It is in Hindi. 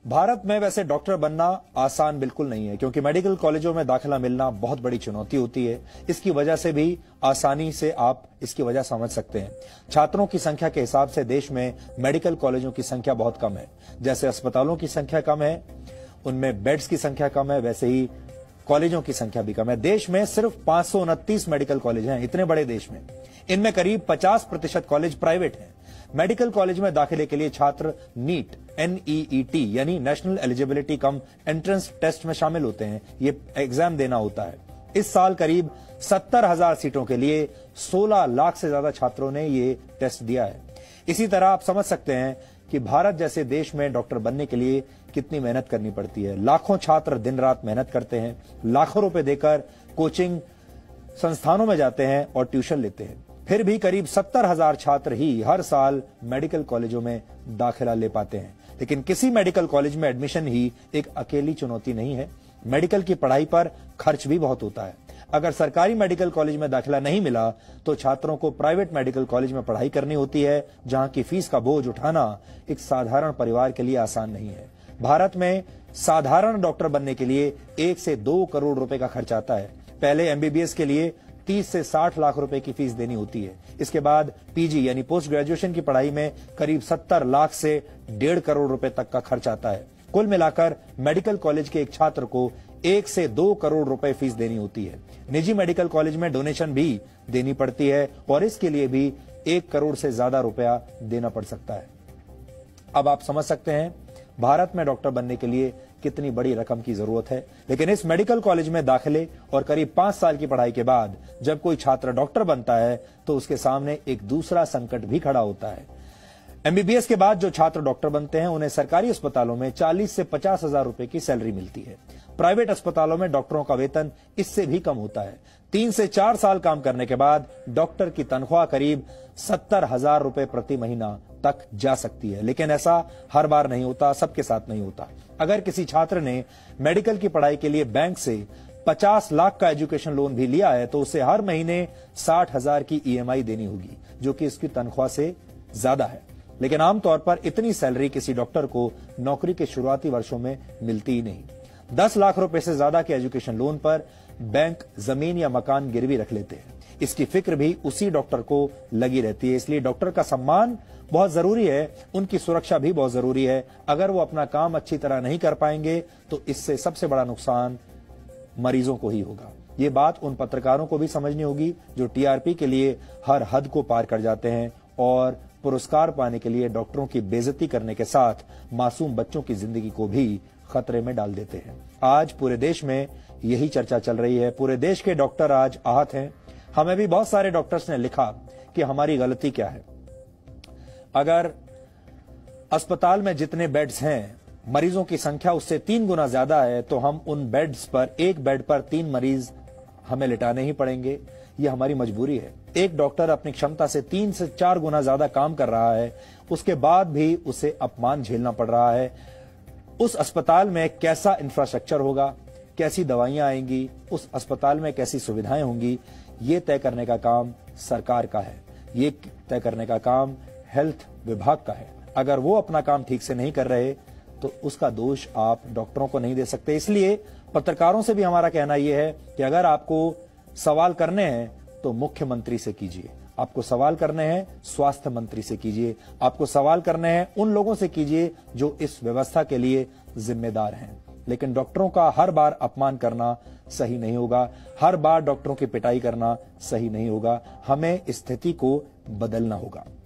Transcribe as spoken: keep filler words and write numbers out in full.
भारत में वैसे डॉक्टर बनना आसान बिल्कुल नहीं है, क्योंकि मेडिकल कॉलेजों में दाखिला मिलना बहुत बड़ी चुनौती होती है। इसकी वजह से भी आसानी से आप इसकी वजह समझ सकते हैं। छात्रों की संख्या के हिसाब से देश में मेडिकल कॉलेजों की संख्या बहुत कम है। जैसे अस्पतालों की संख्या कम है, उनमें बेड्स की संख्या कम है, वैसे ही कॉलेजों की संख्या भी कम है। देश में सिर्फ पांच सौ उनतीस मेडिकल कॉलेज हैं। इतने बड़े देश में इनमें करीब पचास प्रतिशत कॉलेज प्राइवेट हैं। मेडिकल कॉलेज में दाखिले के लिए छात्र NEET N E E T यानी national eligibility cum entrance test में शामिल होते हैं। ये एग्जाम देना होता है। इस साल करीब सत्तर हजार सीटों के लिए सोलह लाख से ज्यादा छात्रों ने ये टेस्ट दिया है। इसी तरह आप समझ सकते हैं कि भारत जैसे देश में डॉक्टर बनने के लिए कितनी मेहनत करनी पड़ती है। लाखों छात्र दिन रात मेहनत करते हैं, लाखों रुपए देकर कोचिंग संस्थानों में जाते हैं और ट्यूशन लेते हैं। फिर भी करीब सत्तर हजार छात्र ही हर साल मेडिकल कॉलेजों में दाखिला ले पाते हैं। लेकिन किसी मेडिकल कॉलेज में एडमिशन ही एक अकेली चुनौती नहीं है। मेडिकल की पढ़ाई पर खर्च भी बहुत होता है। अगर सरकारी मेडिकल कॉलेज में दाखिला नहीं मिला तो छात्रों को प्राइवेट मेडिकल कॉलेज में पढ़ाई करनी होती है, जहां की फीस का बोझ उठाना एक साधारण परिवार के लिए आसान नहीं है। भारत में साधारण डॉक्टर बनने के लिए एक से दो करोड़ रुपए का खर्च आता है। पहले एम बी बी एस के लिए तीस से साठ लाख रुपए की फीस देनी होती है। इसके बाद पी जी यानी पोस्ट ग्रेजुएशन की पढ़ाई में करीब सत्तर लाख से डेढ़ करोड़ रुपए तक का खर्च आता है। कुल मिलाकर मेडिकल कॉलेज के एक छात्र को एक से दो करोड़ रुपए फीस देनी होती है। निजी मेडिकल कॉलेज में डोनेशन भी देनी पड़ती है और इसके लिए भी एक करोड़ से ज्यादा रुपया देना पड़ सकता है। अब आप समझ सकते हैं भारत में डॉक्टर बनने के लिए कितनी बड़ी रकम की जरूरत है। लेकिन इस मेडिकल कॉलेज में दाखिले और करीब पांच साल की पढ़ाई के बाद जब कोई छात्र डॉक्टर बनता है तो उसके सामने एक दूसरा संकट भी खड़ा होता है। एम बी बी एस के बाद जो छात्र डॉक्टर बनते हैं उन्हें सरकारी अस्पतालों में चालीस से पचास हजार रुपए की सैलरी मिलती है। प्राइवेट अस्पतालों में डॉक्टरों का वेतन इससे भी कम होता है। तीन से चार साल काम करने के बाद डॉक्टर की तनख्वाह करीब सत्तर हजार रुपए प्रति महीना तक जा सकती है। लेकिन ऐसा हर बार नहीं होता, सबके साथ नहीं होता। अगर किसी छात्र ने मेडिकल की पढ़ाई के लिए बैंक से पचास लाख का एजुकेशन लोन भी लिया है तो उसे हर महीने साठ हजार की ई एम आई देनी होगी, जो कि इसकी तनख्वाह से ज्यादा है। लेकिन आमतौर पर इतनी सैलरी किसी डॉक्टर को नौकरी के शुरुआती वर्षों में मिलती ही नहीं। दस लाख रुपए से ज्यादा के एजुकेशन लोन पर बैंक जमीन या मकान गिरवी रख लेते हैं। इसकी फिक्र भी उसी डॉक्टर को लगी रहती है। इसलिए डॉक्टर का सम्मान बहुत जरूरी है, उनकी सुरक्षा भी बहुत जरूरी है। अगर वो अपना काम अच्छी तरह नहीं कर पाएंगे तो इससे सबसे बड़ा नुकसान मरीजों को ही होगा। ये बात उन पत्रकारों को भी समझनी होगी जो टी आर पी के लिए हर हद को पार कर जाते हैं और पुरस्कार पाने के लिए डॉक्टरों की बेइज्जती करने के साथ मासूम बच्चों की जिंदगी को भी खतरे में डाल देते हैं। आज पूरे देश में यही चर्चा चल रही है। पूरे देश के डॉक्टर आज आहत हैं। हमें भी बहुत सारे डॉक्टर्स ने लिखा कि हमारी गलती क्या है। अगर अस्पताल में जितने बेड्स हैं मरीजों की संख्या उससे तीन गुना ज्यादा है तो हम उन बेड्स पर एक बेड पर तीन मरीज हमें लिटाने ही पड़ेंगे। यह हमारी मजबूरी है। एक डॉक्टर अपनी क्षमता से तीन से चार गुना ज्यादा काम कर रहा है, उसके बाद भी उसे अपमान झेलना पड़ रहा है। उस अस्पताल में कैसा इंफ्रास्ट्रक्चर होगा, कैसी दवाइयां आएंगी, उस अस्पताल में कैसी सुविधाएं होंगी, ये तय करने का काम सरकार का है। ये तय करने का काम हेल्थ विभाग का है। अगर वो अपना काम ठीक से नहीं कर रहे तो उसका दोष आप डॉक्टरों को नहीं दे सकते। इसलिए पत्रकारों से भी हमारा कहना यह है कि अगर आपको सवाल करने हैं तो मुख्यमंत्री से कीजिए, आपको सवाल करने हैं स्वास्थ्य मंत्री से कीजिए, आपको सवाल करने हैं उन लोगों से कीजिए जो इस व्यवस्था के लिए जिम्मेदार हैं। लेकिन डॉक्टरों का हर बार अपमान करना सही नहीं होगा, हर बार डॉक्टरों की पिटाई करना सही नहीं होगा। हमें स्थिति को बदलना होगा।